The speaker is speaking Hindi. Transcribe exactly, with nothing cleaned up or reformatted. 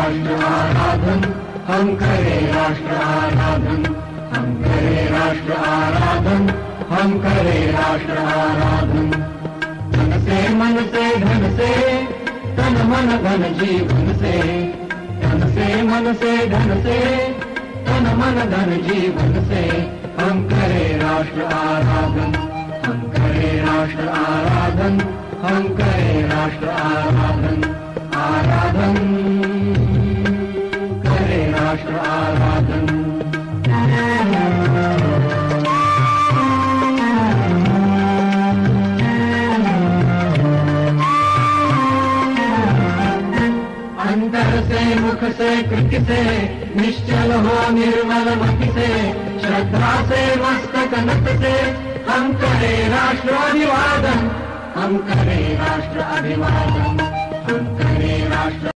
राष्ट्र आराधन, हम करें राष्ट्र आराधन, हम करें राष्ट्र आराधन, हम करें राष्ट्र आराधन। तन से मन से धन से, तन मन धन जीवन से, तन से मन से धन से, तन मन धन जीवन से, हम करें राष्ट्र आराधन, हम करें राष्ट्र आराधन, हम करें राष्ट्र आराधन, आराधन करें राष्ट्र आराधन। अंतर से मुख से कृति से, निश्चल हो निर्मल मति से, श्रद्धा से मस्तक नत से, हम करें राष्ट्र अभिवादन, हम करें राष्ट्र अभिवादन, हम करें राष्ट्र